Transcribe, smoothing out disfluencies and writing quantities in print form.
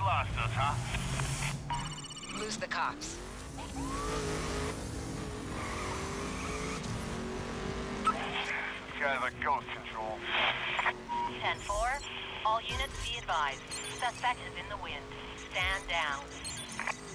lost us, huh? Lose the cops. This guy's a ghost control. 10-4. All units be advised. Suspect is in the wind. Stand down.